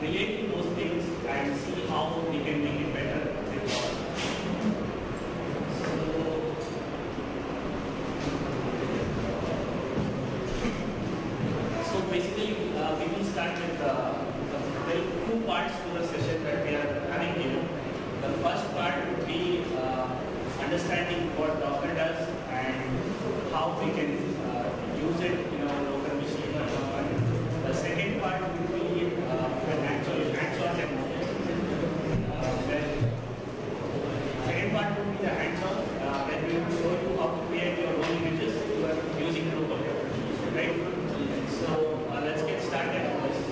relate to those things and see how we can make it better with Docker. So basically, we will start with there are two parts to the session that we are having here. The first part would be understanding what Docker does and how we can use it in our local machine or something. The second part would be an actual hands-on demo. Second part would be the hands-on, when we will show you how to create your own images using Drupal. Right? So let's get started on this.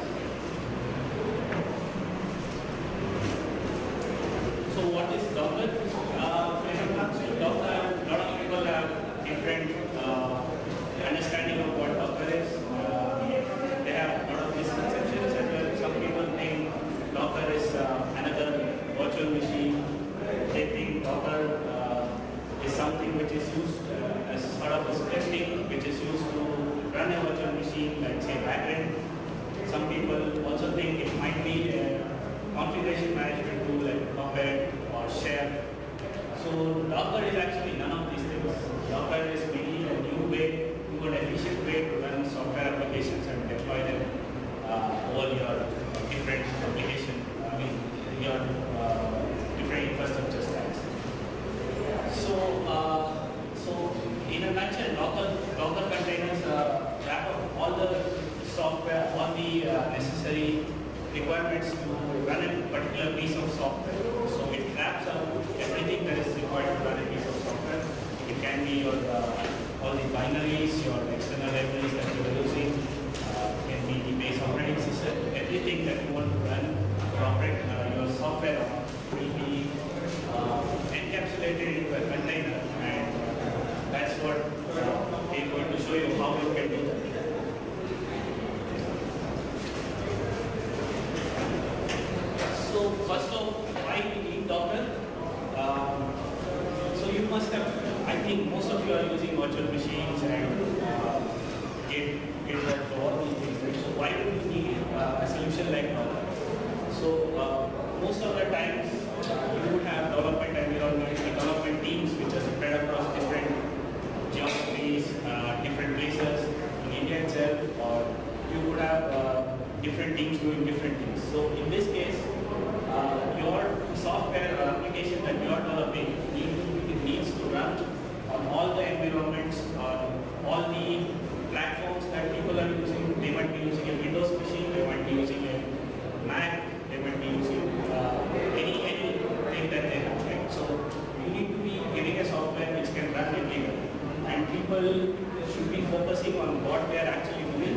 So what is Docker? When it comes to Docker, a lot of people have different understanding of what Docker is. They have a lot of misconceptions as well. Some people think Docker is another virtual machine. They think Docker is something which is used as sort of a scripting, which is used to run a virtual machine, like say backend. Some people also think it might be a configuration management tool like Puppet or Chef. So Docker is actually none of these things. Docker is mainly a new way, an efficient way to run software applications and deploy them over your different application, your different infrastructure stacks. So in a nutshell, Docker containers wrap up all the software, all the necessary requirements to run a particular piece of software. So it wraps up everything that is required to run a piece of software. It can be your all the binaries, your external libraries that you are using, can be the base operating system. Everything that you want to run or operate your software on will be encapsulated into a container, and that's what we're going to show you how you can do that. So first off, why we need Docker? So you must have, I think most of you are using virtual machines and get all these things. Right? So why do we need a solution like Docker? So most of the times you would have development environments, development teams which are spread across different geographies, different places in India itself, or you would have different teams doing different things. So in this case, your software or application that you are developing needs to run on all the environments, all the platforms that people are using. They might be using a Windows machine, they might be using a Mac, they might be using anything that they have. Right? So you need to be giving a software which can run everywhere, and people should be focusing on what they are actually doing,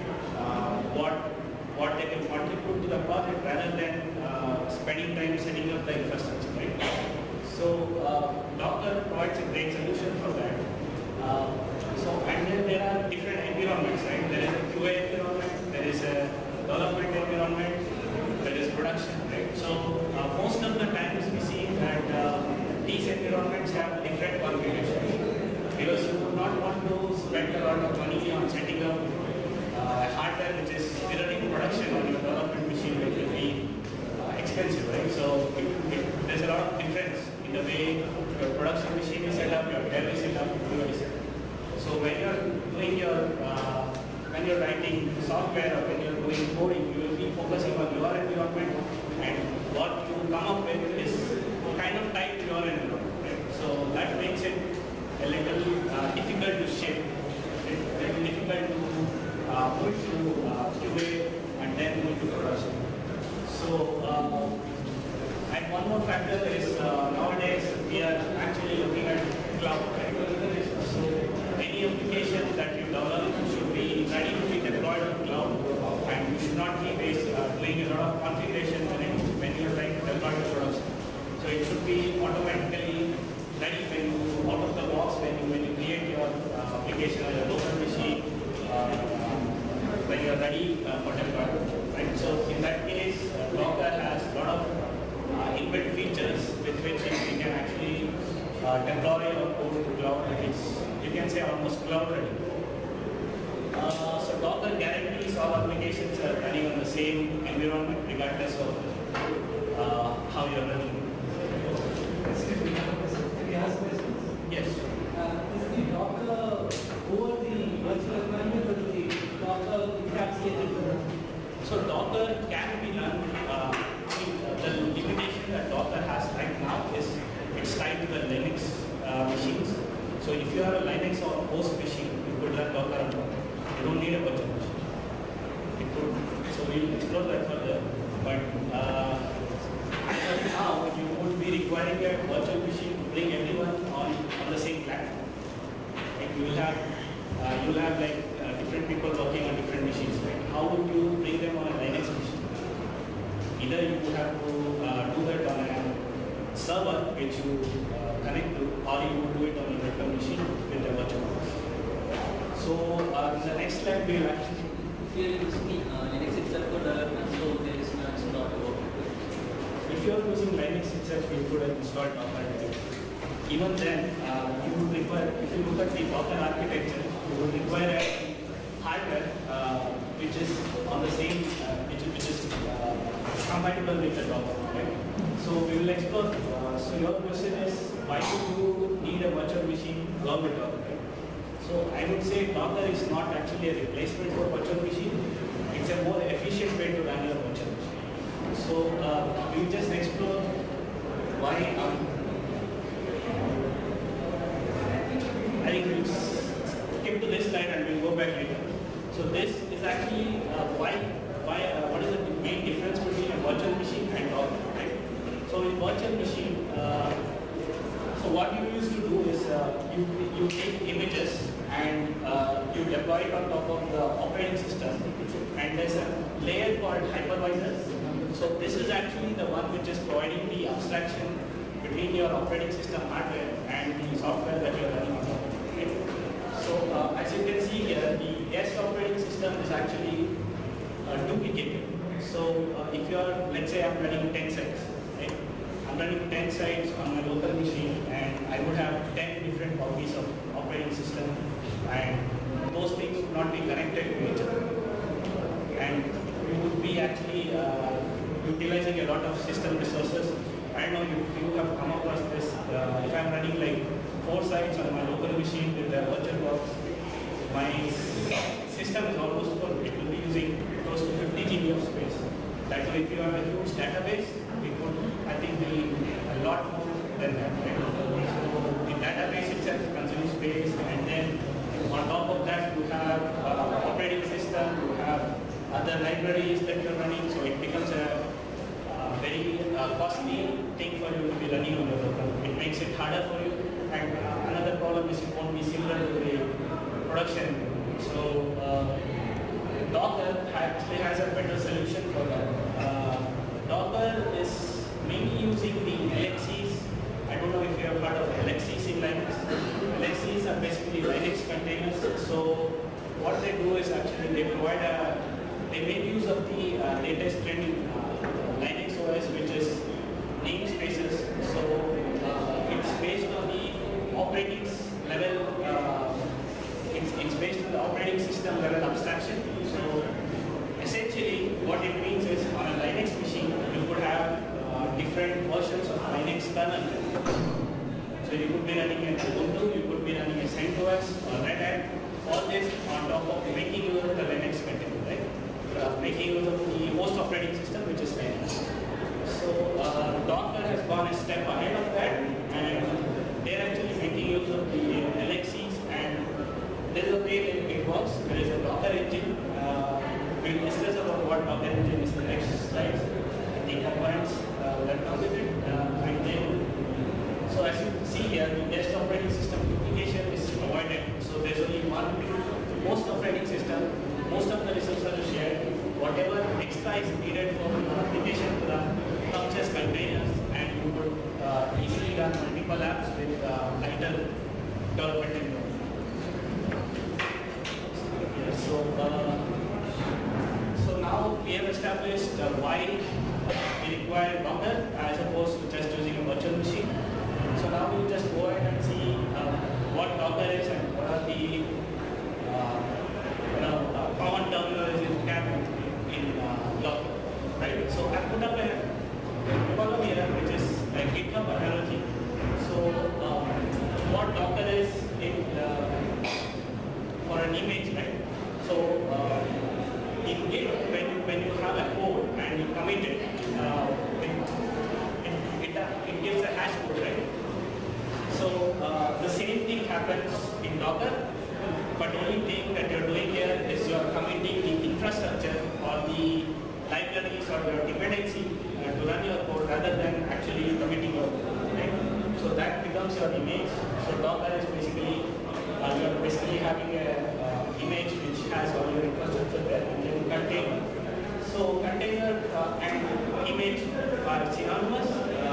what they can contribute to the project rather than spending time setting up the infrastructure, right? So Docker provides a great solution for that. And then there are different environments, right? There is a QA environment, there is a development environment, there is production, right? So most of the times we see that these environments have different configurations, because you would not want to spend a lot of money on setting up hardware which is mirroring production on your development machine, which will be expensive, right? So there's a lot of difference in the way your production machine is set up, your dev is set up, your is set up. So when you're doing when you're writing software or when you're doing coding, you will be focusing on your environment, and what you come up with is kind of tied to your environment, right? So that makes it a little difficult to shape. It's very difficult to move to QA and then move to production. So, and one more factor is nowadays we are actually looking at cloud, right? So any application that you develop should be ready to be deployed on cloud, and you should not be doing a lot of configuration when you are trying to deploy to production. So it should be automatically ready when you out of the box when you create your application or your local machine. When you are ready for deployment, right? So in that case, Docker has a lot of inbuilt features with which you can actually deploy your code to cloud. It's, you can say, almost cloud ready. So Docker guarantees all applications are running on the same environment regardless of how you are running. Excuse me, can we ask questions? Yes. Is the Docker over the virtual environment or the Docker encapsulated? So Docker can be run. The limitation that Docker has right now is it's tied to the Linux machines. So if you have a Linux or host machine, you could run Docker on Docker. You don't need a virtual machine. It could. So we'll explore that further. But as of now, you would be requiring a virtual machine to bring everyone on the same platform. Like you will have like different people working on different machines. Right? How would you bring them on a Linux machine? Either you would have to do that on a server which you connect to, or you would do it on a virtual machine with a virtual host. So in the next slide we will actually. If you are using Linux itself for development, so there is no install to work with. If you are using Linux itself, you could have installed Docker. Even then, you would require, if you look at the Docker architecture, you would require a hardware which is on the same, which is compatible with the Docker. Right? So we will explore. So your question is, why do you need a virtual machine along with Docker? Right? So I would say Docker is not actually a replacement for virtual machine. It's a more efficient way to run your virtual machine. So we just explore why. I think we'll skip to this slide and we'll go back later. So this is actually what is the main difference between a virtual machine and Docker, right? So in virtual machine, so what you used to do is you take images and you deploy it on top of the operating system, and there's a layer called hypervisors. So this is actually the one which is providing the abstraction between your operating system hardware and the software that you're running on top of. Right? So as you can see here, the guest operating system is actually duplicated. So if you're, let's say I'm running 10 sites, right? I'm running 10 sites on my local machine, and I would have 10 different copies of operating system, and those things would not be connected to each other. And we would be actually utilizing a lot of system resources. I don't know if you have come across this. If I'm running like 4 sites on my local machine with a virtual box, my system is almost full. It will be using close to 50 GB of space. That way, if you have a huge database, it would, I think, be a lot more than that. Right? So the database itself consumes space, and then on top of that, you have operating system, you have other libraries that you're running, so it becomes a very costly thing for you to be running on your local. It makes it harder for you, and another problem is it won't be similar to the production. So Docker actually has a better solution for that. Docker is mainly using the LXCs. I don't know if you have heard of LXCs in Linux. LXCs are basically Linux containers. So what they do is actually they make use of the latest trend in Linux OS, which is namespaces. So it's based on the operating level. It's based on the operating system level abstraction. So essentially, what it means is on a Linux machine, you could have different versions of Linux kernel. So you could be running a Ubuntu, you could be running a CentOS or Red Hat. All this on top of making use of the Linux container, right? Making use of the host operating system, which is Linux. So Docker has gone a step ahead of that, and they're actually making use of the LXCs, and there is a way it works. There is a Docker engine. We'll discuss about what Docker engine is in the next slides. The components that come with it, and then so as you see here, the guest operating system duplication is avoided. So there's only one host operating system. Most of the resources are shared. Whatever extra is needed for the application to run comes as containers, and you could easily run multiple apps with lighter development environment. So now we have established why we require Docker as opposed to just using a virtual machine. So now we'll just go ahead and see what Docker is and what are the common terminologies we have in your put up a repository here, which is like GitHub analogy. So what Docker is for an image, right? So in Git, when you have a code and you commit it, it gives a hash code, right? So the same thing happens in Docker, but only thing that you're doing here is you're committing the infrastructure or the libraries or your dependency to run your code rather than actually committing your code, right? So that becomes your image. So Docker is basically you're basically having a image which has all your infrastructure there, and then container. So container and image are synonymous.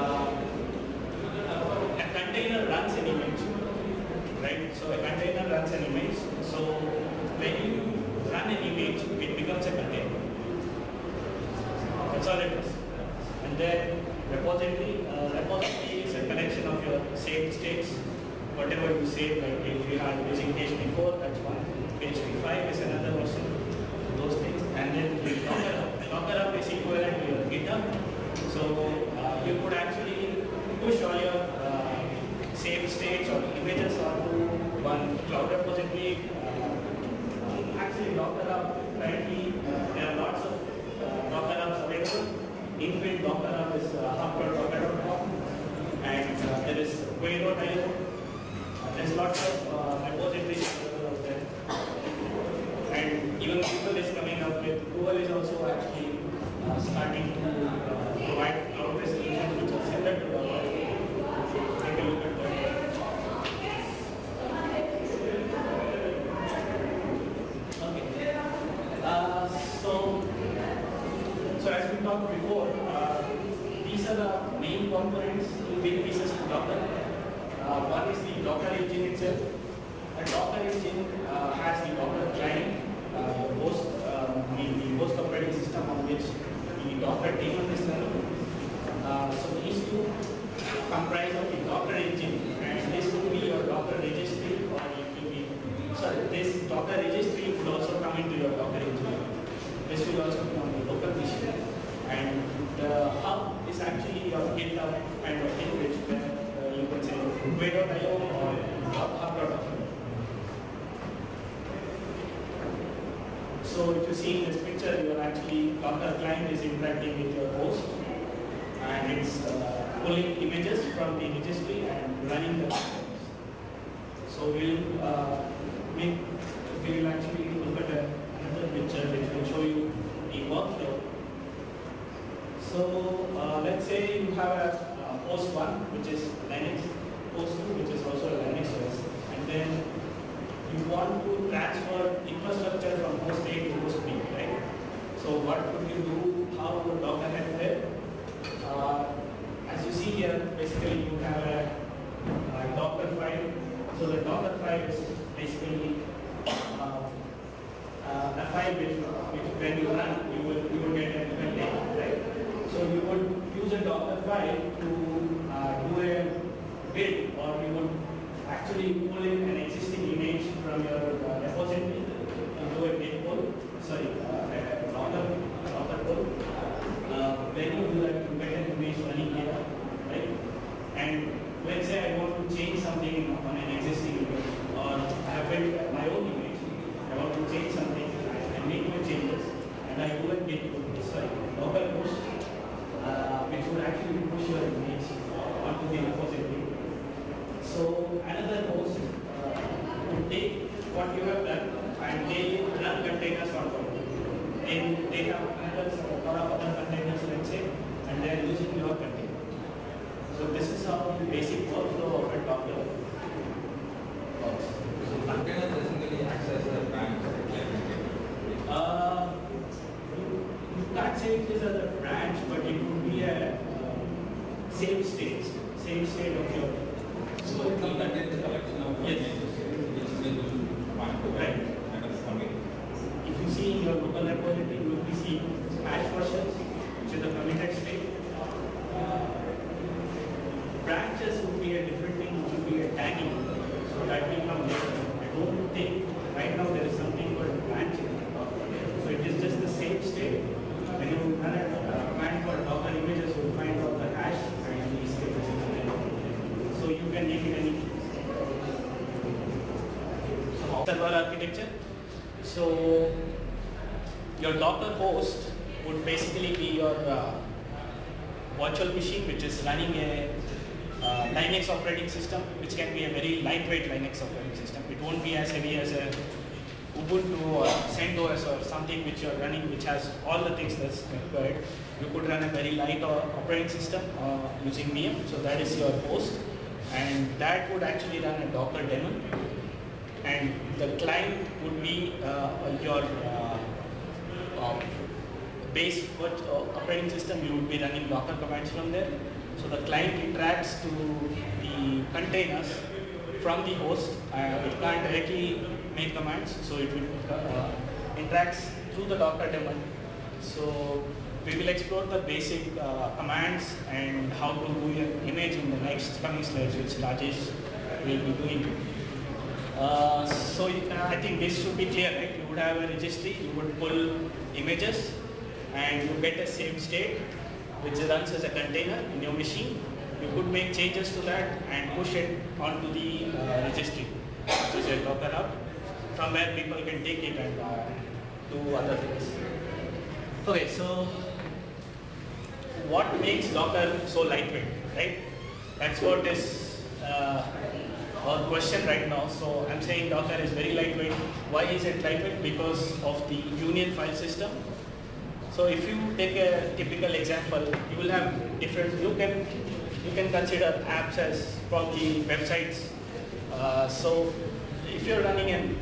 A container runs an image, right? So a container runs an image. So when you run an image, it becomes a container. That's all it is. And then repository is a collection of your saved states. Whatever you save, like if you are using PHP 4, that's one. PHP 5 is another version. Those things. And then Docker up is equivalent to your GitHub. So you could actually push all your saved states or images onto one cloud repository. Actually, Docker up currently there are lots of Docker ups available. Inbuilt Docker up is hub.docker.com, and there is Quay.io. There's lots of repositories out there, and even Google is coming up with. Google is also actually starting to provide cloud-based solutions which are similar to Docker. Take a look at that. Okay. So as we talked before, these are the main components, two big pieces to Docker. One is the Docker engine itself. A Docker engine has the Docker client, the host operating system on which the Docker daemon is running. So these two comprise of the Docker engine, and this will be your Docker registry, or it will be, this Docker registry would also come into your Docker engine. This will also be on the local machine. And the hub is actually your GitHub kind of thing, which you can say Quay.io or hub.io. So if you see in this picture, you are actually, Docker client is interacting with your host, and it's pulling images from the registry and running the programs. So we'll actually look at another picture which will show you the workflow. So let's say you have a host 1, which is Linux, host 2, which is also a Linux OS, and then you want to transfer infrastructure from host A to host B, right? So what would you do? How would Docker help there? As you see here, basically you have a Docker file. So the Docker file is basically a file which when you run, you will get a container, right? So you would use a Docker file to do a build, or you would actually pull in an existing image from your repository and do a git pull, Docker pull. When you do that, you get an image running here, right? And let's say I want to change something on an existing image, or I have built my own image. I want to change something and make new changes, and I do a git pull, Docker push, which would actually push your image onto the repository. So another host would take what you have done and they run containers on top. And they have another lot of other containers, let's say, and they are using your container. So this is how the basic workflow of a Docker works. So containers basically acts as a branch. You can't say it is a branch, but it would be a same state of your. So it contains a collection of images which will point to right. kind of commit. If you see in your local repository, you will be seeing hash versions, which is the committed state. Branches would be a different thing, which would be a tagging. So that will come later. I don't think right now there is something called branch in the Docker. So it is just the same state. When you run a command for server architecture. So your Docker host would basically be your virtual machine, which is running a Linux operating system, which can be a very lightweight Linux operating system. It won't be as heavy as a Ubuntu or CentOS or something which you're running, which has all the things that's required. You could run a very light operating system using VM. So that is your host, and that would actually run a Docker daemon. And the client would be your base operating system. You would be running Docker commands from there. So the client interacts to the containers from the host. It can't directly make commands, so it will interacts through the Docker daemon. So we will explore the basic commands and how to do your image in the next coming slides, which Rajesh will be doing. So I think this should be clear, right? You would have a registry, you would pull images, and you get a save state which runs as a container in your machine. You could make changes to that and push it onto the registry, which is a Docker hub, from where people can take it and do other things. Okay, so what makes Docker so lightweight, right? That's what is our question right now. So I'm saying Docker is very lightweight. Why is it lightweight? Because of the union file system. So if you take a typical example, you will have different, you can consider apps as probably websites. So if you're running an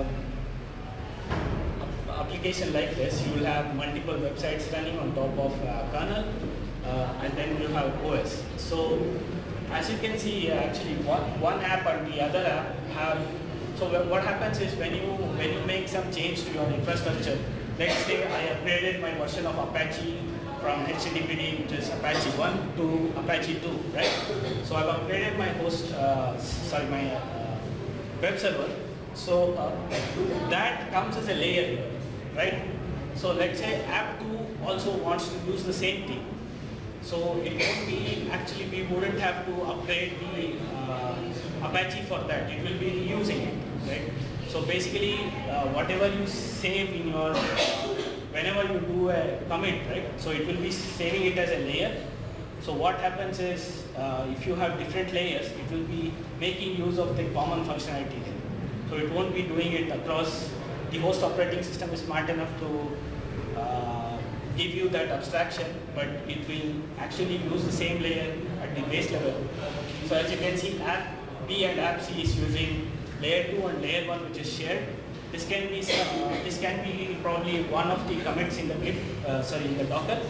application like this, you will have multiple websites running on top of kernel, and then you have OS. So as you can see, actually one app and the other app have, so what happens is when you make some change to your infrastructure, let's say I upgraded my version of Apache from HTTPD, which is Apache 1 to Apache 2, right? So I've upgraded my host, my web server. So that comes as a layer here, right? So let's say app 2 also wants to use the same thing. So it won't be, actually we wouldn't have to upgrade the Apache for that. It will be reusing it, right? So basically, whatever you save in your, whenever you do a commit, right? So it will be saving it as a layer. So what happens is, if you have different layers, it will be making use of the common functionality there. So it won't be doing it across, the host operating system is smart enough to give you that abstraction, but it will actually use the same layer at the base level. So as you can see, app B and app C is using layer 2 and layer 1, which is shared. This can be probably one of the commits in the in the Docker.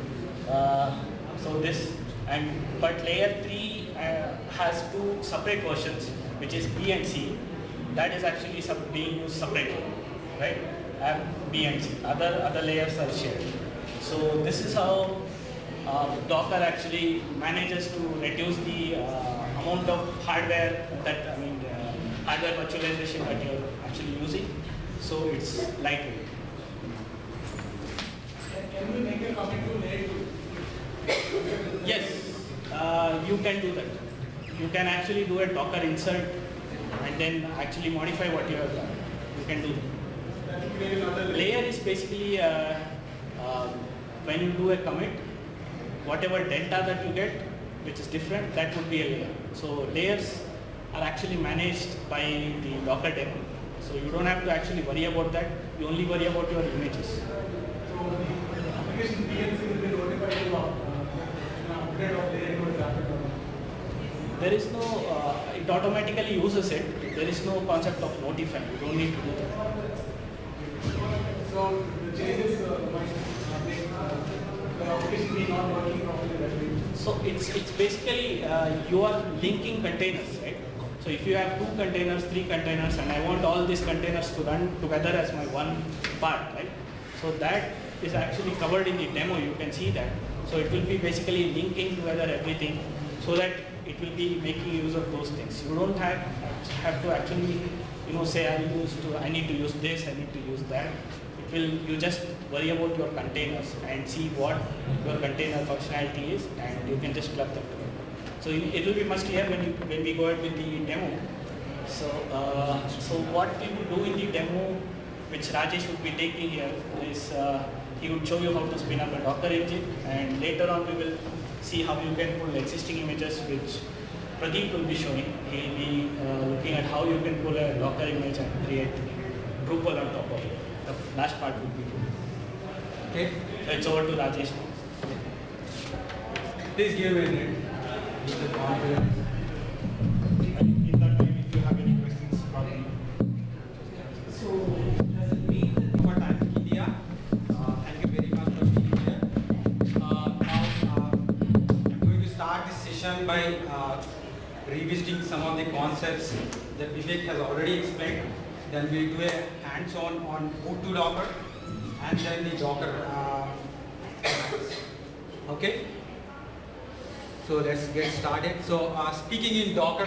But layer 3 has two separate versions, which is B and C. That is actually being used separately, right? App B and C. Other layers are shared. So this is how Docker actually manages to reduce the amount of hardware hardware virtualization that you're actually using. So it's lightweight. Can we make a commit to layer 2? Yes, you can do that. You can actually do a Docker insert and then actually modify what you have done. You can do that. Layer is basically when you do a commit, whatever delta that you get, which is different, that would be a layer. So layers are actually managed by the Docker daemon. So you don't have to actually worry about that. You only worry about your images. So the application PNC will be notified to upgrade of layer 2 is happened. There is no, it automatically uses it. There is no concept of notifying. You don't need to do that. So the changes might make the application be not working properly that way. So it's basically you are linking containers, right? So if you have 2 containers, 3 containers, and I want all these containers to run together as my one part, right? So that is actually covered in the demo. You can see that. So it will be basically linking together everything, so that it will be making use of those things. You don't have to actually, say I need to use this, I need to use that. You just worry about your containers and see what your container functionality is, and you can just club them together. So it will be much clearer when we go ahead with the demo. So what we would do in the demo, which Rajesh would be taking here, is he would show you how to spin up a Docker engine, and later on we will see how you can pull existing images, which Pradeep will be showing. He'll be looking at how you can pull a Docker image and create Drupal on top of it. The last part would be good. Okay. So it's over to Rajesh now. Please give me a minute. With the confidence. In that time, if you have any questions, probably. So, does it mean that For TimeInc India, thank you very much for being here. Now, I'm going to start this session by revisiting some of the concepts that Vivek has already explained. Then we'll do a hands-on on boot to Docker, and then the Docker. Okay. So let's get started. So speaking in Docker,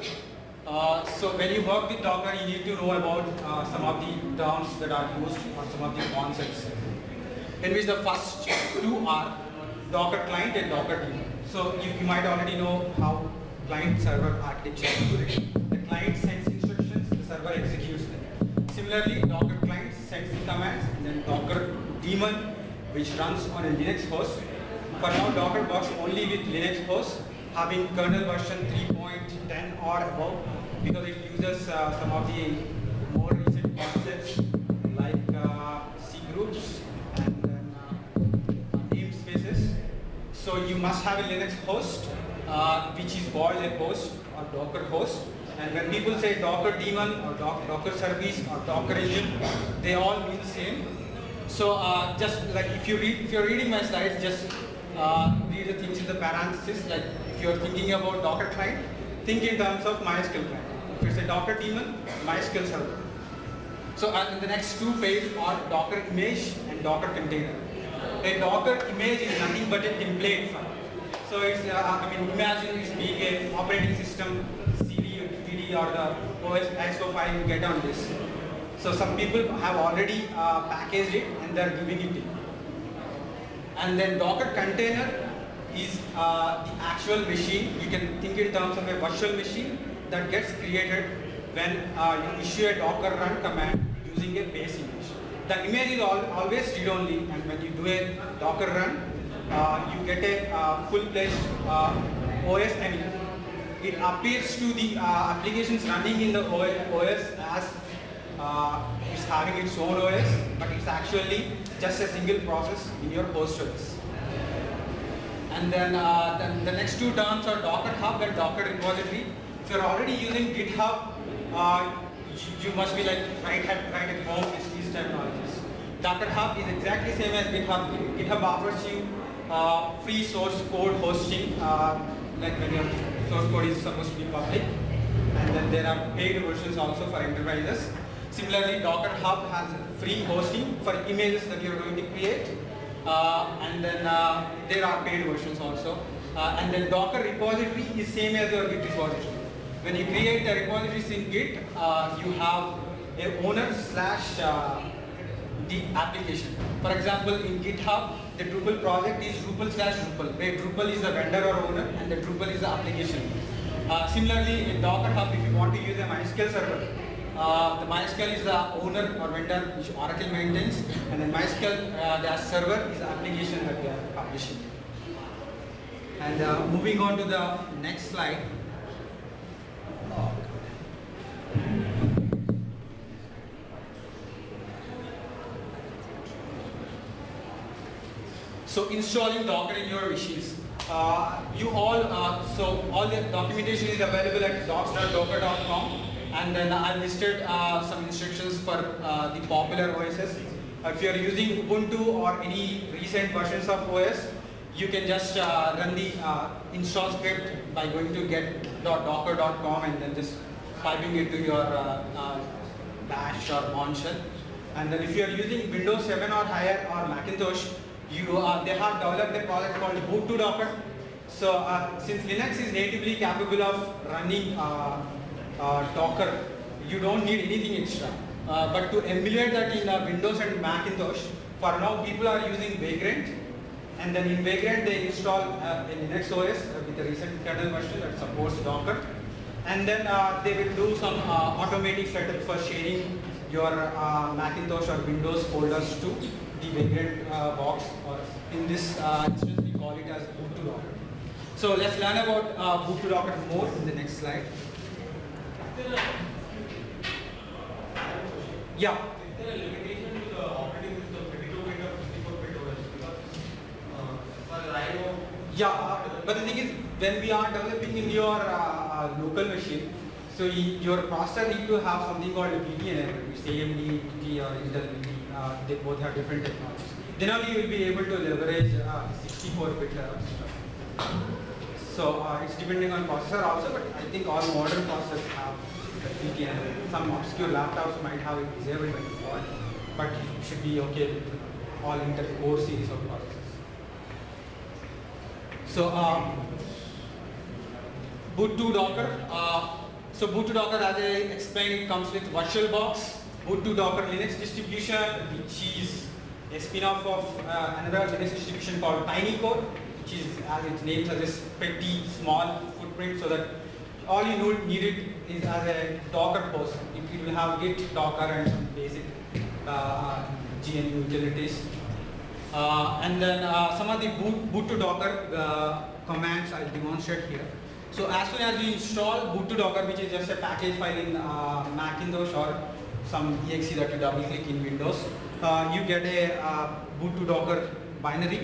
so when you work with Docker, you need to know about some of the terms that are used or some of the concepts. In which the first two are Docker client and Docker daemon. So you might already know how client-server architecture is. The client sends instructions, the server executes them. Similarly, Docker client sends the commands, and then Docker daemon, which runs on a Linux host. For now, Docker works only with Linux hosts, having kernel version 3.10 or above, because it uses some of the more recent concepts like C groups and then namespaces. So you must have a Linux host, which is called a host or Docker host. And when people say Docker daemon or Docker service or Docker engine, they all mean the same. So just like if you're reading my slides, just read the things in the parentheses. Like if you're thinking about Docker client, think in terms of MySQL client. If it's a Docker daemon, MySQL server. So the next two phases are Docker image and Docker container. A Docker image is nothing but a template file. So it's imagine it's being an operating system CD or DVD or the OS ISO file you get on this. So some people have already packaged it and they're giving it to you. And then Docker container is the actual machine. You can think in terms of a virtual machine that gets created when you issue a Docker run command using a base image. The image is always read-only, and when you do a Docker run, you get a full-fledged OS. I mean, it appears to the applications running in the OS as it's having its own OS, but it's actually just a single process in your host OS. And then the next two terms are Docker Hub and Docker Repository. If you're already using GitHub, you must be like right at home with these terminologies. Docker Hub is exactly same as GitHub. GitHub offers you free source code hosting, like when your source code is supposed to be public. And then there are paid versions also for enterprises. Similarly, Docker Hub has free hosting for images that you're going to create. And then there are paid versions also. And then Docker repository is same as your Git repository. When you create a repository in Git, you have a owner slash the application. For example, in GitHub, the Drupal project is Drupal slash Drupal, where Drupal is the vendor or owner and the Drupal is the application. Similarly, in Docker Hub, if you want to use a MySQL server, the MySQL is the owner or vendor which Oracle maintains, and then MySQL, the server is the application that we are publishing. And moving on to the next slide. So installing Docker in your machines. So all the documentation is available at docs.docker.com, and then I listed some instructions for the popular OSs. If you are using Ubuntu or any recent versions of OS, you can just run the install script by going to get.docker.com and then just piping it to your bash or Bourne shell. And then if you are using Windows 7 or higher or Macintosh, they have developed a product called Boot to Docker. So since Linux is natively capable of running Docker, you don't need anything extra. But to emulate that in Windows and Macintosh, for now people are using Vagrant. And then in Vagrant they install a Linux OS with a recent kernel version that supports Docker. And then they will do some automatic setup for sharing your Macintosh or Windows folders to the Vagrant box, or in this instance we call it as boot to Docker. So let's learn about boot to Docker more in the next slide. Yeah. Is there a limitation to the operating system 32-bit or 64-bit OS? Because as far as I know. Yeah, but the thing is, when we are developing in your local machine, so your processor need to have something called VT enabled, which AMD, VT or Intel VT, they both have different technologies. Then only you will be able to leverage 64-bit stuff. So it's depending on processor also, but I think all modern processors have VT enabled. Some obscure laptops might have it disabled by default, but it should be okay with all Intel Core series of processors. So boot to Docker. So boot to Docker, as I explained, it comes with VirtualBox, boot to Docker Linux distribution, which is a spin-off of another Linux distribution called TinyCode, which is, as its name suggests, pretty small footprint, so that all you need is as a Docker host. It will have Git, Docker, and some basic GNU utilities. And then some of the boot to Docker commands I'll demonstrate here. So as soon as you install boot to Docker, which is just a package file in Macintosh or some exe that you double click in Windows, you get a boot to Docker binary.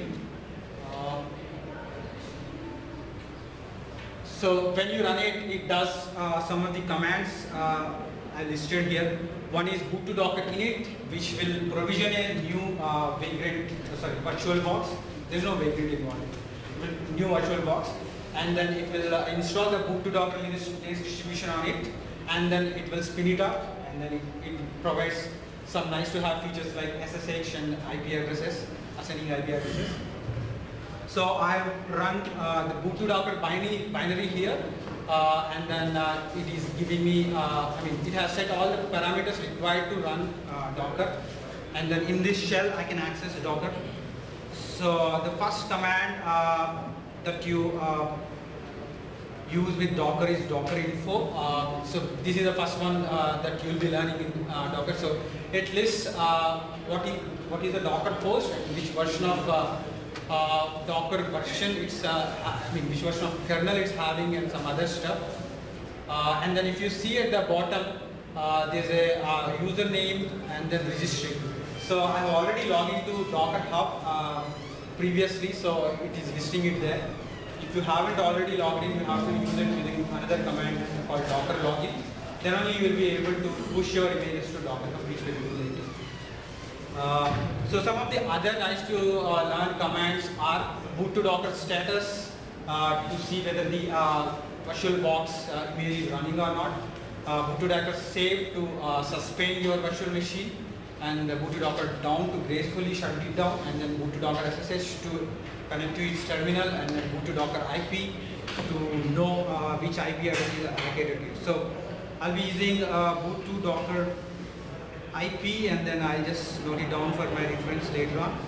So when you run it, it does some of the commands I listed here. One is boot to Docker init, which will provision a new VirtualBox. There's no Vagrant involved. New VirtualBox, and then it will install the boot to Docker Linux distribution on it, and then it will spin it up, and then it provides some nice to have features like SSH and IP addresses, assigning IP addresses. So I have run the boot to Docker binary here, and then it is giving me, it has set all the parameters required to run Docker, and then in this shell I can access Docker. So the first command that you use with Docker is docker-info. So this is the first one that you will be learning in Docker. So it lists what is the Docker host, which version of Docker version it's which version of kernel it's having, and some other stuff. And then if you see at the bottom, there's a username and then registry. So I've already logged into Docker Hub previously, so it is listing it there. If you haven't already logged in, you have to use it using another command called Docker login. Then only you will be able to push your images to Docker Hub, which will do later. So some of the other nice to learn commands are boot to Docker status to see whether the VirtualBox image is running or not. Boot to Docker save to suspend your virtual machine, and boot to Docker down to gracefully shut it down, and then boot to Docker SSH to connect to its terminal, and then boot to Docker IP to know which IP address is allocated to it. So I'll be using boot to Docker IP, and then I just note it down for my reference later on.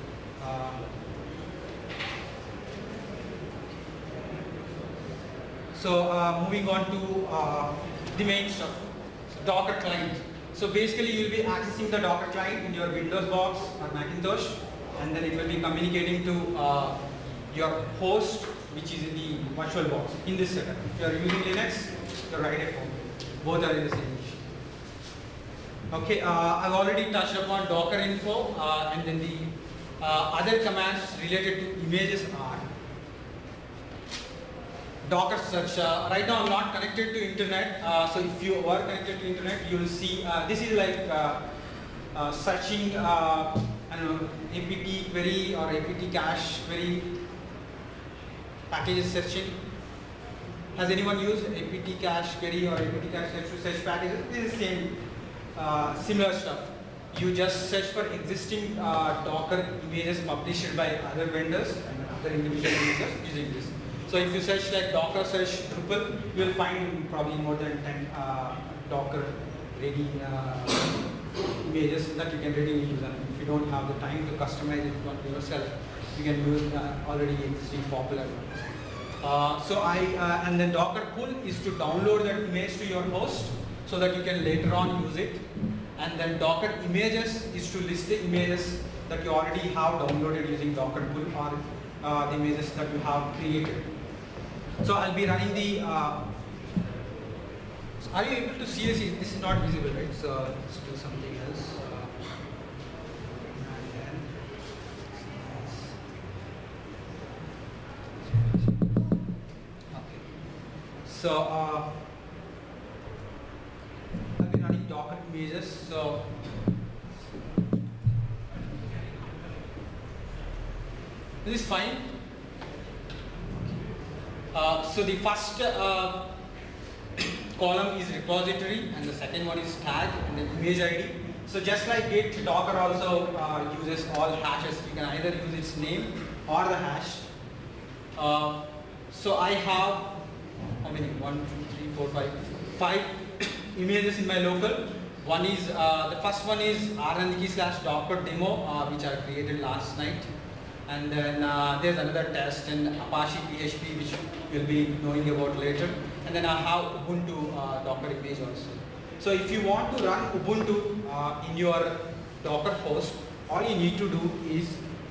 So moving on to the main stuff, so Docker client. So basically you will be accessing the Docker client in your Windows box or Macintosh, and then it will be communicating to your host, which is in the VirtualBox in this setup. If you are using Linux, you're right at home. Both are in the same machine. Okay, I've already touched upon docker-info, and then the other commands related to images are Docker search. Right now I'm not connected to internet, so if you are connected to internet, you will see this is like searching I don't know, apt query or apt cache query packages searching. Has anyone used apt cache query or apt cache search to search packages? This is the same similar stuff. You just search for existing Docker images published by other vendors and other individual users using this. So if you search like Docker search Drupal, you will find probably more than 10 Docker ready images that you can readily use. And if you don't have the time to customize it yourself, you can use already existing popular ones. And then Docker pull is to download that image to your host so that you can later on use it. And then Docker images is to list the images that you already have downloaded using Docker pull or the images that you have created. So I'll be running the, so are you able to see this? This is not visible, right? So let's do something else. So I've been running Docker images. So this is fine. So the first column is repository, and the second one is tag, and then image ID. So just like Git, Docker also uses all hashes. You can either use its name or the hash. So I have how many? 1, 2, 3, 4, 5 images in my local. One is the first one is rndk/docker demo, which I created last night. And then there's another test in Apache PHP, which you'll be knowing about later. And then I have Ubuntu Docker image also. So if you want to run Ubuntu in your Docker host, all you need to do is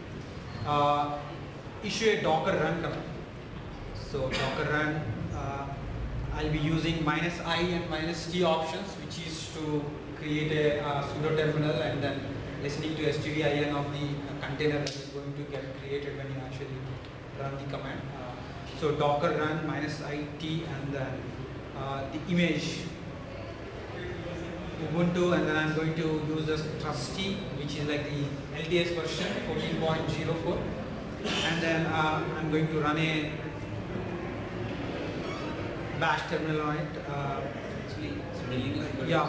issue a Docker run command. So Docker run, I'll be using -i and -t options, which is to create a sudo terminal and then listening to stdin of the container that is going to get created when you actually run the command. So Docker run -it and then the image Ubuntu, and then I'm going to use the trusty, which is like the LTS version 14.04, and then I'm going to run a bash terminal on it. Yeah.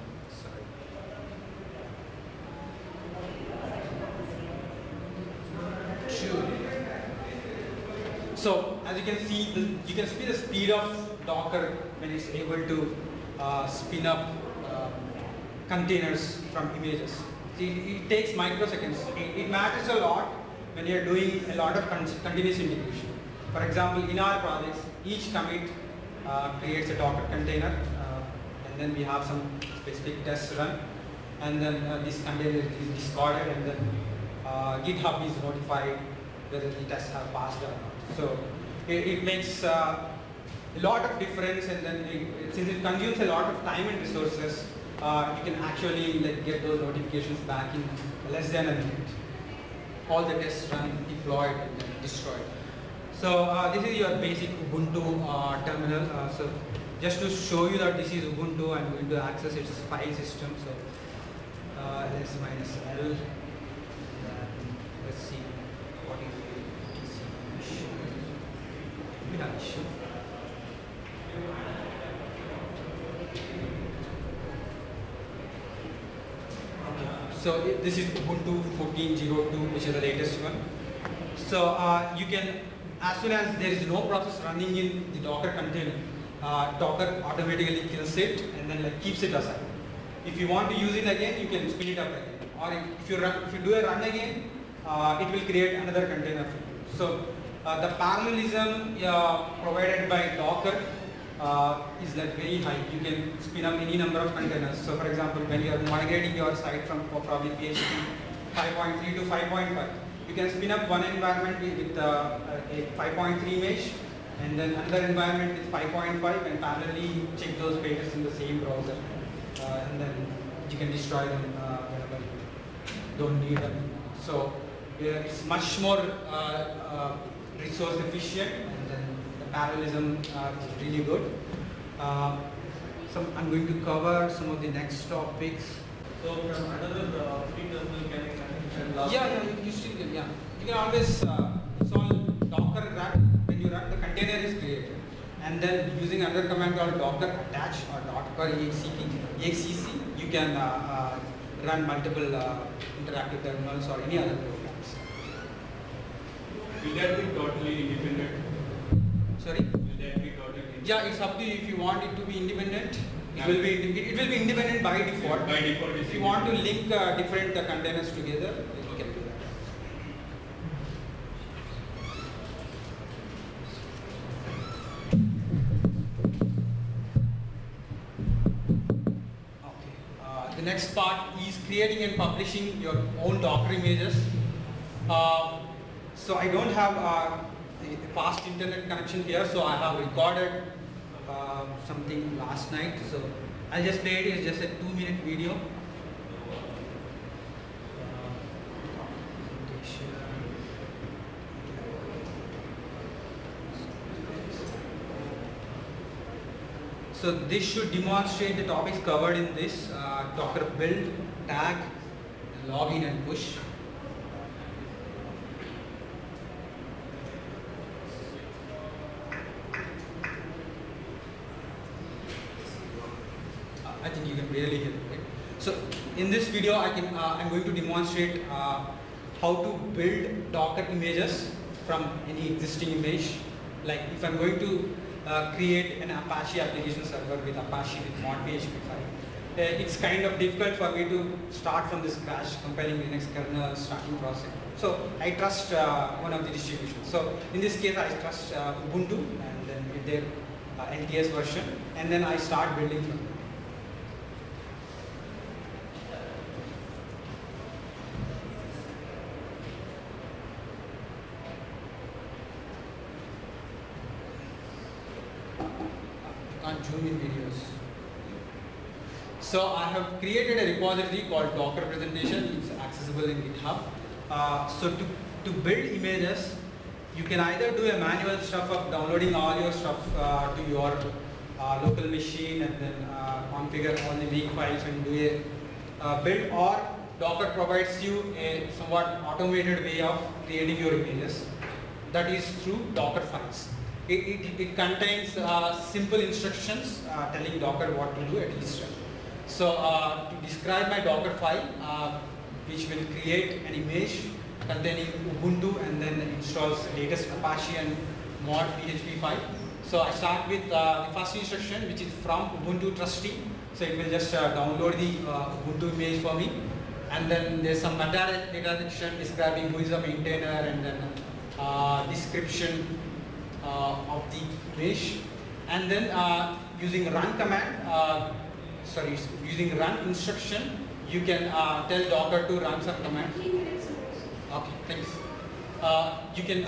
So as you can see, you can see the speed of Docker when it's able to spin up containers from images. See, it takes microseconds. It matters a lot when you're doing a lot of continuous integration. For example, in our projects, each commit creates a Docker container, and then we have some specific tests run, and then this container is discarded, and then GitHub is notified whether the tests have passed or not. So it makes a lot of difference, and then since it consumes a lot of time and resources, you can actually get those notifications back in less than a minute. All the tests run, deployed, and then destroyed. So this is your basic Ubuntu terminal. So just to show you that this is Ubuntu, I'm going to access its file system. So let's -l. Let's see what is the etc issue. We have issue. Okay. So this is Ubuntu 14.02, which is the latest one. So you can, as soon as there is no process running in the Docker container, Docker automatically kills it and then keeps it aside. If you want to use it again, you can spin it up again. Or if you do a run again, it will create another container for you. So the parallelism provided by Docker is very high. You can spin up any number of containers. So for example, when you are migrating your site from probably PHP 5.3 to 5.5, you can spin up one environment with a 5.3 mesh, and then another environment with 5.5, and parallelly check those pages in the same browser, and then you can destroy them whenever you don't need them. So it's much more resource efficient, and then the parallelism is really good. I'm going to cover some of the next topics. So from another free terminal can I connect? Yeah, you still can, yeah. You can always, it's all Docker run. When you run, the container is created. And then using another command called Docker attach or Docker exec, you can run multiple interactive terminals or any other programs. Will that be totally independent? Sorry? Will that be totally independent? Yeah, it's up to you. If you want it to be independent, it will be independent by default. By default, if you want to link different containers together, you can do that. next part is creating and publishing your own Docker images. So I don't have a fast internet connection here, so I have recorded something last night. So I'll just play it. It's just a 2-minute video. So this should demonstrate the topics covered in this Docker build, tag, login and push. I think you can really hear it. Right? So in this video, I'm going to demonstrate how to build Docker images from any existing image. Like if I'm going to create an Apache application server with Apache with mod PHP 5. It's kind of difficult for me to start from the scratch, compiling Linux kernel, starting process. So I trust one of the distributions. So in this case, I trust Ubuntu and then with their LTS version, and then I start building from it. Zoom in videos. So I have created a repository called Docker presentation. It's accessible in GitHub. So to build images, you can either do a manual stuff of downloading all your stuff to your local machine and then configure all the weak files and do a build, or Docker provides you a somewhat automated way of creating your images. That is through Docker files. It contains simple instructions telling Docker what to do at each step. So to describe my Docker file, which will create an image containing Ubuntu and then installs latest Apache and mod PHP 5. So I start with the first instruction, which is from Ubuntu trustee. So it will just download the Ubuntu image for me. And then there's some metadata section describing who is the maintainer and then description of the image, and then using run command, using run instruction, you can tell Docker to run some command. Okay, thanks. You can,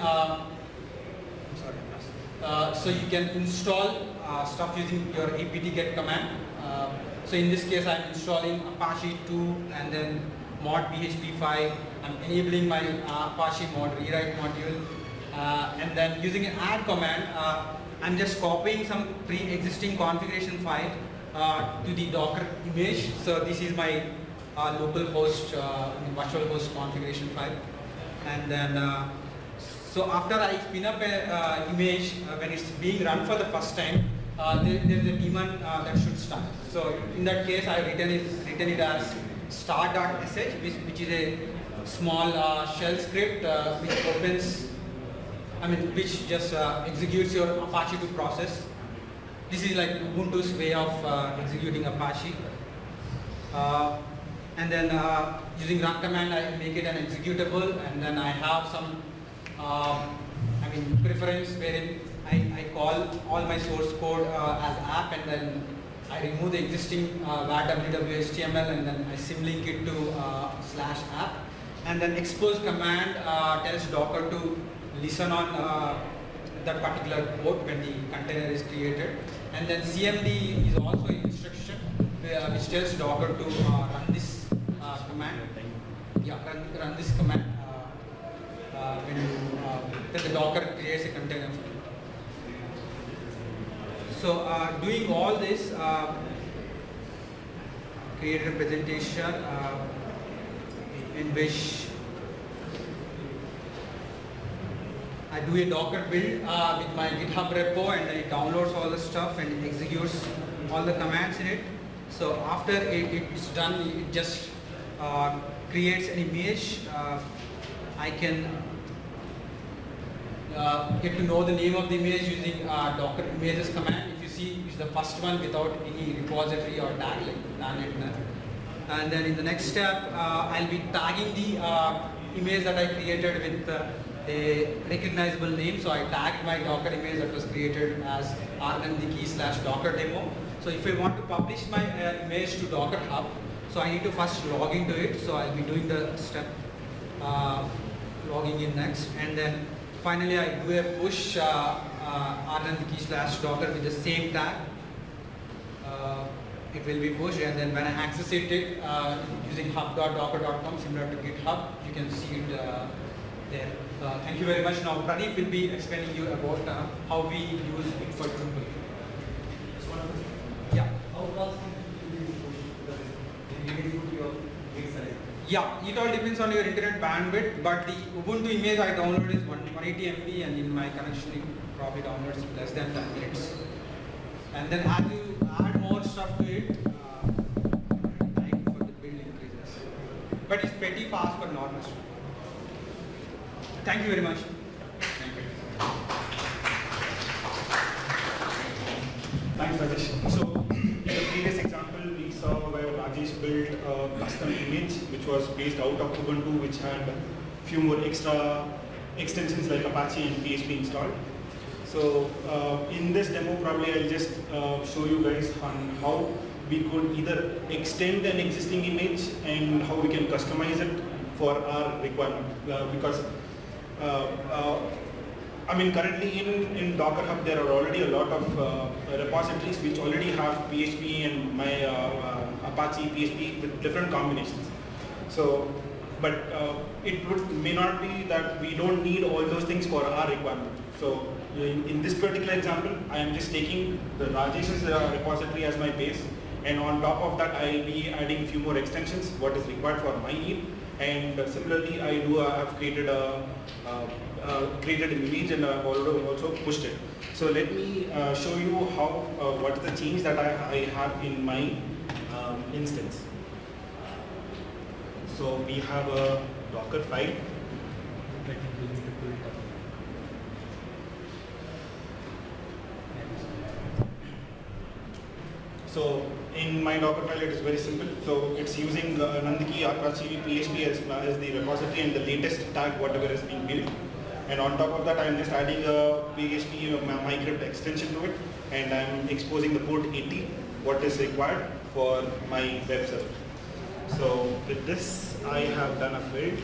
so you can install stuff using your apt-get command. So in this case, I'm installing Apache 2 and then mod PHP 5. I'm enabling my Apache mod rewrite module. And then using an add command, I'm just copying some pre-existing configuration file to the Docker image. So this is my local host, virtual host configuration file. And then, so after I spin up an image, when it's being run for the first time, there's a daemon that should start. So in that case, I written it as start.sh, which is a small shell script which opens. Which just executes your Apache 2 process. This is like Ubuntu's way of executing Apache. And then using run command, I make it an executable, and then I have some preference wherein I call all my source code as app, and then I remove the existing www.html, and then I symlink it to /app. And then expose command tells Docker to listen on that particular port when the container is created. And then cmd is also an instruction which tells Docker to run this command. Yeah, run this command when the Docker creates a container for you. So doing all this, created a presentation in which I do a Docker build with my GitHub repo, and then it downloads all the stuff and it executes all the commands in it. So after it's done, it just creates an image. I can get to know the name of the image using Docker images command. If you see, it's the first one without any repository or tag, like none. And then in the next step, I'll be tagging the image that I created with a recognizable name. So I tagged my Docker image that was created as rnandiki/Docker demo. So if I want to publish my image to Docker Hub, So I need to first log into it. So I'll be doing the step logging in next, and then finally I do a push rnandki/docker with the same tag. It will be pushed, and then when I access it using hub.docker.com, similar to GitHub, you can see it there. Thank you very much. Now Pradeep will be explaining you about how we use it for Drupal. Yeah. How fast you will push? Because you need your gig size. Yeah, it all depends on your internet bandwidth, but the Ubuntu image I download is 180 MB, and in my connection it probably downloads less than 10 minutes. And then as you add more stuff to it, time for the build increases. But it's pretty fast for normal stuff. Thank you very much. Thanks, Rajesh. So, in the previous example, we saw where Rajesh built a custom image which was based out of Ubuntu, which had a few more extra extensions like Apache and PHP installed. So, in this demo, probably I'll just show you guys on how we could either extend an existing image and how we can customize it for our requirement. Because I mean, currently in Docker Hub, there are already a lot of repositories which already have PHP and my Apache PHP with different combinations. So, but it may not be that we don't need all those things for our requirement. So, in this particular example, I am just taking the Rajesh's repository as my base, and on top of that, I will be adding a few more extensions, what is required for my need. And similarly, I have created an image, and I've also pushed it. So let me show you how what is the change that I have in my instance. So we have a Docker file. So in my Docker file, it is very simple. So it's using Nandiki, Apache, PHP as the repository and the latest tag, whatever is being built. And on top of that, I'm just adding a PHP MyCrypt extension to it, and I'm exposing the port 80, what is required for my web server. So with this, I have done a build,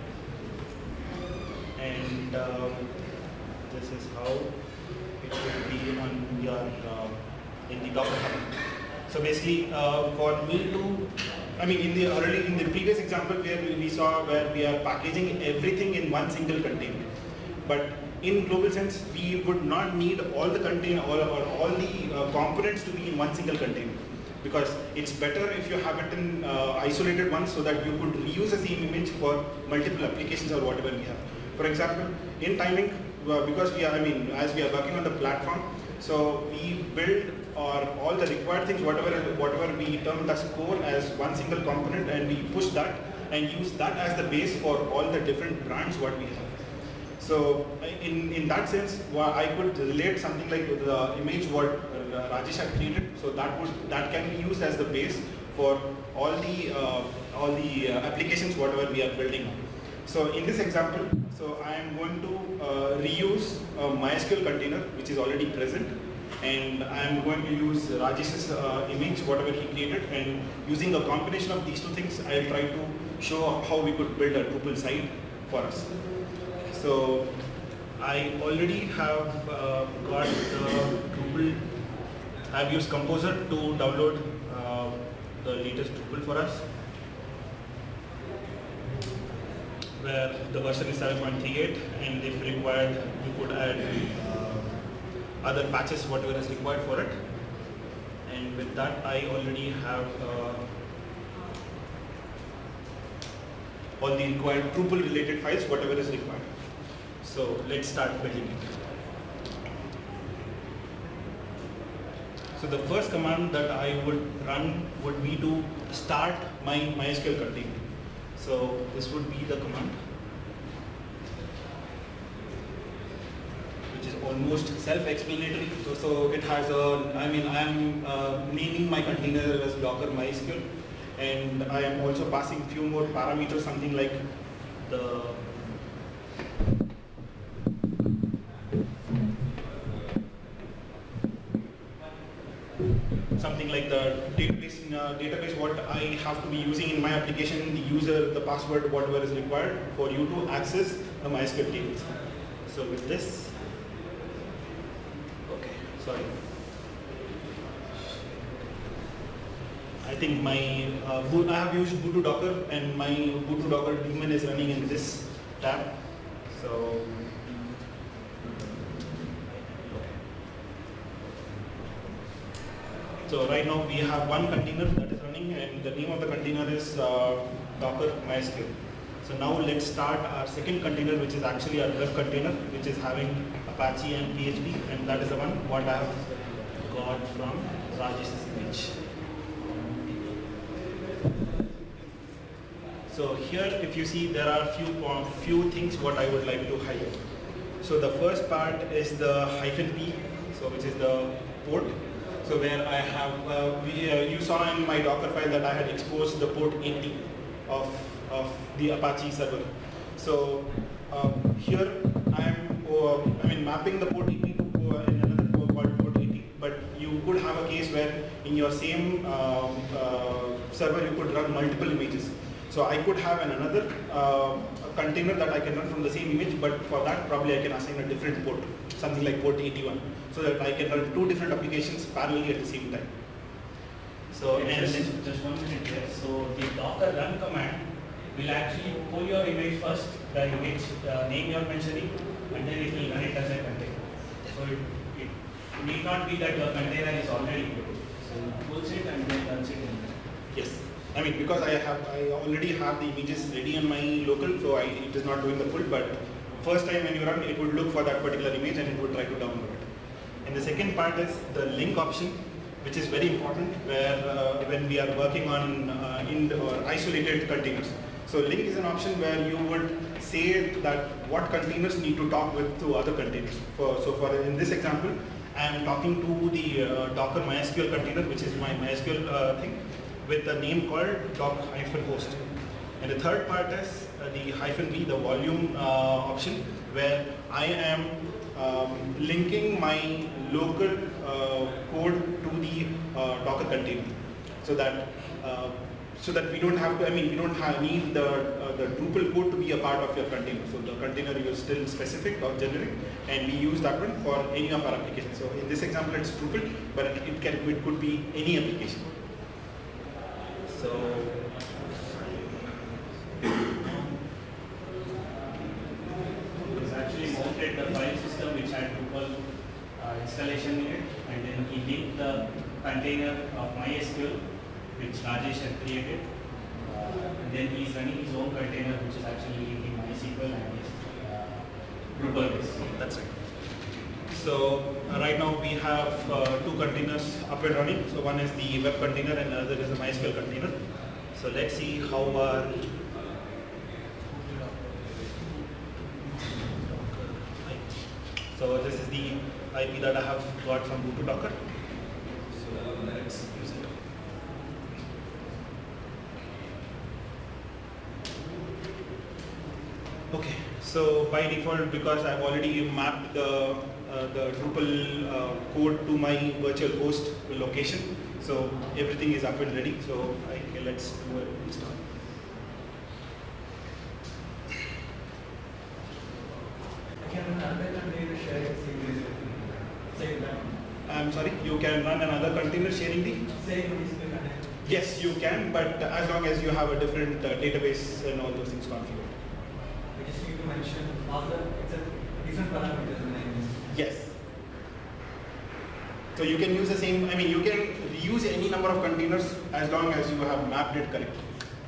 and this is how it will be on your in the Docker Hub. So basically, for me to, I mean, in the previous example where we saw where we are packaging everything in one single container, but in global sense, we would not need all the container or all the components to be in one single container, because it's better if you have it in isolated ones so that you could reuse the same image for multiple applications or whatever we have. For example, in TimeInc, because we are, as we are working on the platform, so we build all the required things, whatever we term as core, as one single component, and we push that and use that as the base for all the different brands what we have. So in that sense, I could relate something like the image what Rajesh had created. So that can be used as the base for all the applications whatever we are building on. So in this example, so I am going to reuse a MySQL container which is already present, and I am going to use Rajesh's image whatever he created, and using a combination of these two things, I will try to show how we could build a Drupal site for us. So I already have got Drupal. I've used Composer to download the latest Drupal for us, where the version is 7.38, and if required, we could add other patches, whatever is required for it. And with that, I already have all the required Drupal related files, whatever is required. So let's start building it. So the first command that I would run would be to start my MySQL container. So this would be the command, which is almost self-explanatory. So it has a, I am naming my container as Docker MySQL, and I am also passing few more parameters, something like the database database what I have to be using in my application, the user, the password, whatever is required for you to access the MySQL tables. So with this, okay, sorry. I think my I have used Ubuntu Docker, and my Ubuntu Docker daemon is running in this tab. So right now we have one container that is running, and the name of the container is Docker MySQL. So now let's start our second container, which is actually our web container, which is having Apache and PHP, and that is the one what I have got from Rajesh's image. So here, if you see, there are few things what I would like to highlight. So the first part is the -p, so which is the port. So where I have, you saw in my Docker file that I had exposed the port 80 of the Apache server. So here I am mapping the port 80 to another port called port 80. But you could have a case where in your same server you could run multiple images. So I could have another container that I can run from the same image, but for that probably I can assign a different port, something like port 81, so that I can run two different applications parallelly at the same time. So just 1 minute here. So the Docker run command will actually pull your image first, the image name you are mentioning, and then it will run it as a container. So it need not be that your container is already built. So it pulls it and then runs it in there. Yes. I mean, because I already have the images ready on my local, so it is not doing the pull, but first time when you run, it would look for that particular image and it would try to download it. And the second part is the link option, which is very important where when we are working on isolated containers. So link is an option where you would say that what containers need to talk with to other containers. In this example, I am talking to the Docker MySQL container, which is my MySQL thing, with a name called doc-host. And the third part is the -v, the volume option, where I am linking my local code to the Docker container, so that we don't have to, we don't need the Drupal code to be a part of your container. So the container is still specific or generic, and we use that one for any of our applications. So in this example, it's Drupal, but it could be any application. So he's actually mounted the file system which had Drupal installation in it, and then he linked the container of MySQL which Rajesh had created, and then he's running his own container which is actually linking MySQL and his Drupal base. That's right. So right now we have two containers up and running. So one is the web container and another is the MySQL container. So let's see how our so this is the IP that I have got from Ubuntu Docker. So let's use it. Okay. So by default, because I've already mapped the Drupal code to my virtual host location, so everything is up and ready. So let's do an install. I'm sorry, you can run another container sharing the Same container. Yes, you can, but as long as you have a different database and all those things configured. We just need to mention other, it's a different parameters in the name. Yes. So you can use the same, you can use any number of containers as long as you have mapped it correctly.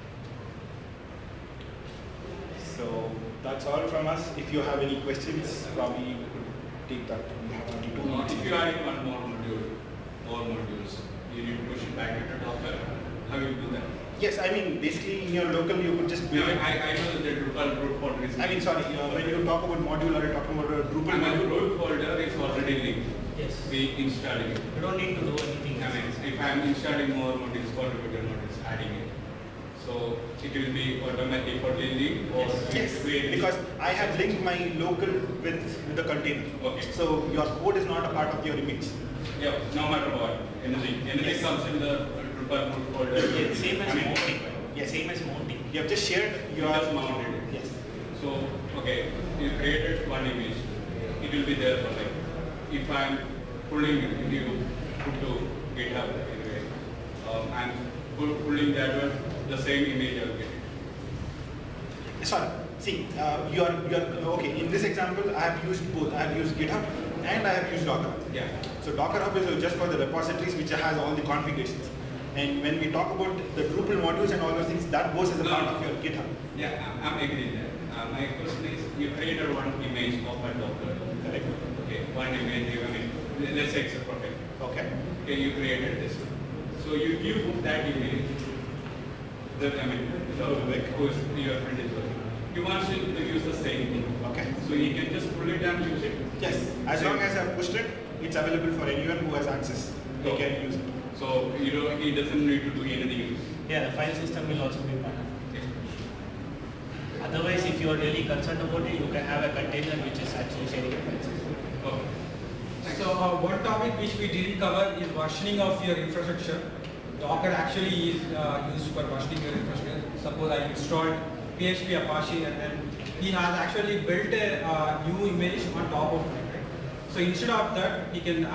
So that's all from us. If you have any questions, probably you could take that. We have only 2 minutes. If you are adding one more modules, you need to push it back into Docker. How will you do that? Yes, basically in your local you could just build it. I know that the Drupal root folder is. Sorry, when you talk about module, are you talking about a Drupal My module? root folder is already linked. Yes. We installing it. You don't need to do anything. If I am installing more modules, contributor modules, adding it. So it will be automatically linked or Yes, because I have linked my local with the container. Okay. So your code is not a part of your image. Yeah, no matter what, anything Yes. comes in the Drupal root folder. Yeah, same as I mean, mounting. Yeah, same as mounting. You have just shared your just mounted it. Yes. So, okay, you created one image. It will be there for like, if I'm pulling it, if you put to GitHub anyway, I'm pulling that one, the same image I'll get it. Sorry. See, you are okay. In this example, I have used both. I have used GitHub and I have used Docker. Yeah. So Docker Hub is just for the repositories which has all the configurations. And when we talk about the Drupal modules and all those things, that goes as a part of your GitHub. Yeah, I'm agreeing there. My question is, you created one image of a Docker. Correct. Okay, one image, I mean, let's say it's a project. Okay. Okay, you created this one. So you put that image, Vivek, who is your friend is working. He wants you to use the same thing. Okay. So he can just pull it and use it. Yes. As long as I have pushed it, it's available for anyone who has access. They Okay. can use it. So he doesn't need to do anything. Yeah, the file system will also be part of it. Otherwise, if you are really concerned about it, you can have a container which is actually sharing a file system. Okay. So one topic which we didn't cover is versioning of your infrastructure. Docker actually is used for versioning your infrastructure. Suppose I installed PHP Apache and then he has actually built a new image on top of it. Right? So instead of that, he can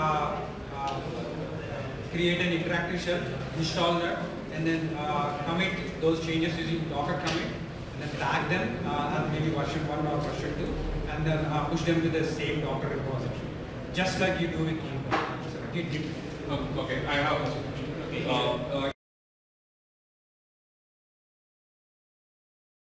create an interactive shell, install that, and then commit those changes using Docker commit, and then tag them as maybe version 1 or version 2, and then push them to the same Docker repository, just like you do with Drupal. Okay, I have a question.